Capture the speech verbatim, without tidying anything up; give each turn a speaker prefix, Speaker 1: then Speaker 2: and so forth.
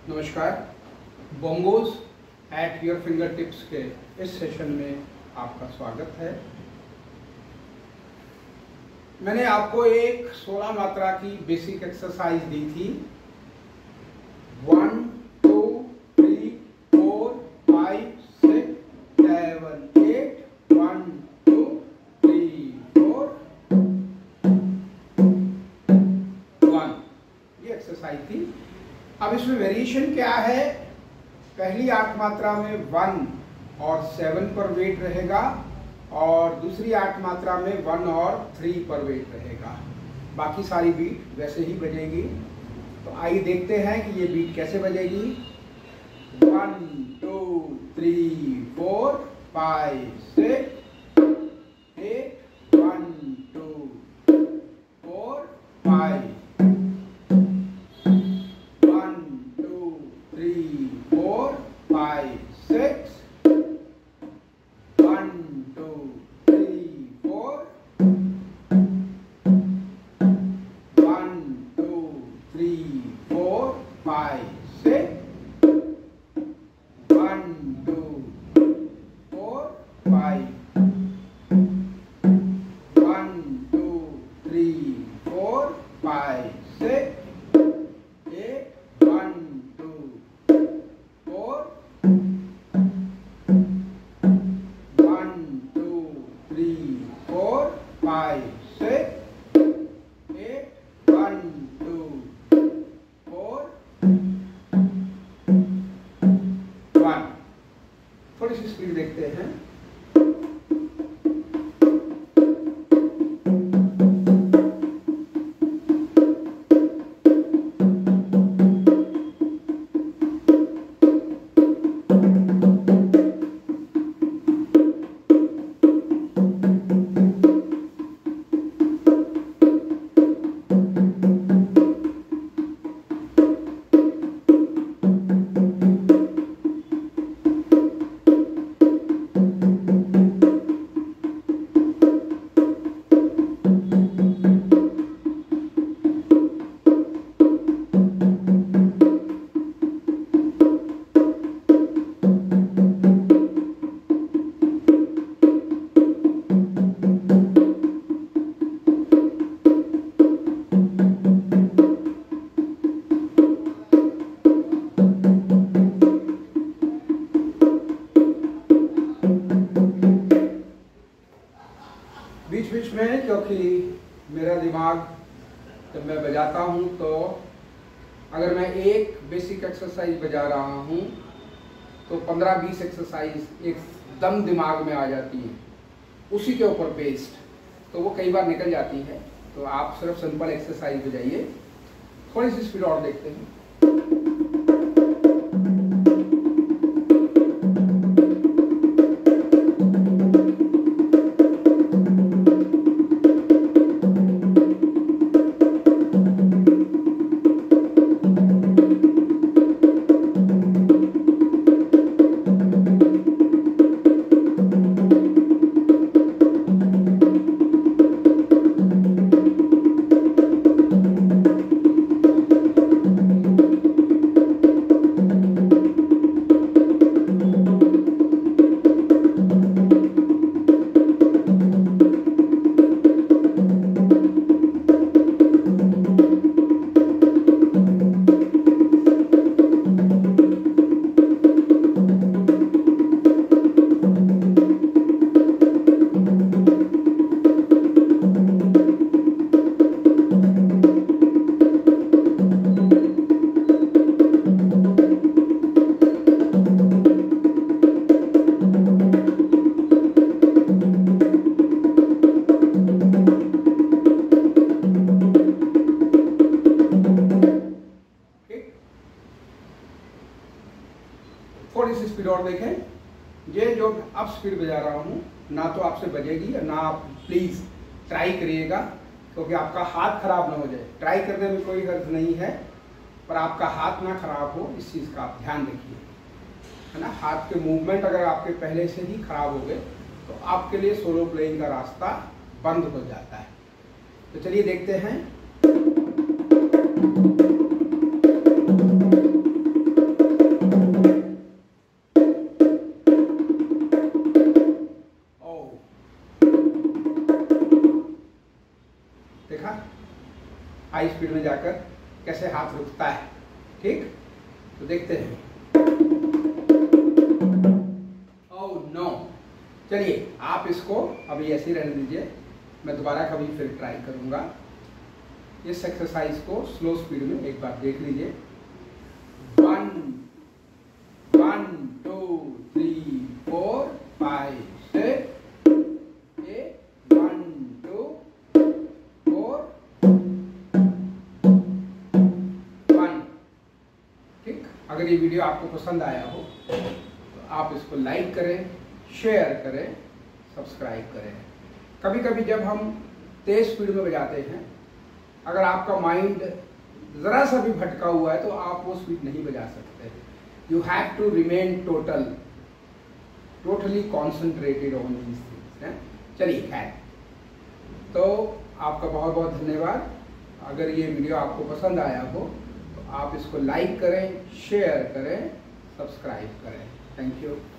Speaker 1: नमस्कार। Bongos at your fingertips के इस सेशन में आपका स्वागत है। मैंने आपको एक सोलह मात्रा की बेसिक एक्सरसाइज दी थी। One two three four five six seven eight one two three four one, ये एक्सरसाइज थी। अब इसमें वेरिएशन क्या है? पहली आठ मात्रा में वन और सेवन पर वेट रहेगा और दूसरी आठ मात्रा में वन और थ्री पर वेट रहेगा। बाकी सारी बीट वैसे ही बजेगी। तो आइए देखते हैं कि ये बीट कैसे बजेगी। One two three four five six eight one two four five five, six, one, two, three, four, one, two, three, four, five, six, one, two, four, five, one, two, three, four, five, six, eight, one, two, four. Five, six, eight, one, two, four, one। थोड़ी सी speed देखते हैं। बीच बीच में क्योंकि मेरा दिमाग जब मैं बजाता हूँ तो अगर मैं एक बेसिक एक्सरसाइज बजा रहा हूँ तो पंद्रह बीस एक्सरसाइज एकदम दिमाग में आ जाती है उसी के ऊपर बेस्ड, तो वो कई बार निकल जाती है। तो आप सिर्फ सिंपल एक्सरसाइज बजाइए। थोड़ी सी स्पीड और देखते हैं। थोड़ी सी स्पीड और देखें। ये जो अब स्पीड बजा रहा हूँ ना तो आपसे बजेगी ना आप प्लीज़ ट्राई करिएगा, क्योंकि आपका हाथ खराब ना हो जाए। ट्राई करने में कोई हर्ज नहीं है, पर आपका हाथ ना खराब हो इस चीज़ का आप ध्यान रखिए, है ना। हाथ के मूवमेंट अगर आपके पहले से ही खराब हो गए तो आपके लिए सोलो प्लेइंग का रास्ता बंद हो जाता है। तो चलिए देखते हैं। देखा हाई स्पीड में जाकर कैसे हाथ रुकता है। ठीक, तो देखते हैं। ओह नो, चलिए आप इसको अभी ऐसे ही रहने दीजिए, मैं दोबारा कभी फिर ट्राई करूंगा। इस एक्सरसाइज को स्लो स्पीड में एक बार देख लीजिए। One one two three four five six eight one two four one. ठीक, अगर ये वीडियो आपको पसंद आया हो तो आप इसको लाइक करें, शेयर करें, सब्सक्राइब करें। कभी कभी जब हम तेज स्पीड में बजाते हैं, अगर आपका माइंड जरा सा भी भटका हुआ है तो आप वो स्पीड नहीं बजा सकते। You have to remain total totally concentrated on these things. चलिए खैर, तो आपका बहुत बहुत धन्यवाद। अगर ये वीडियो आपको पसंद आया हो तो आप इसको लाइक करें, शेयर करें, सब्सक्राइब करें। Thank you.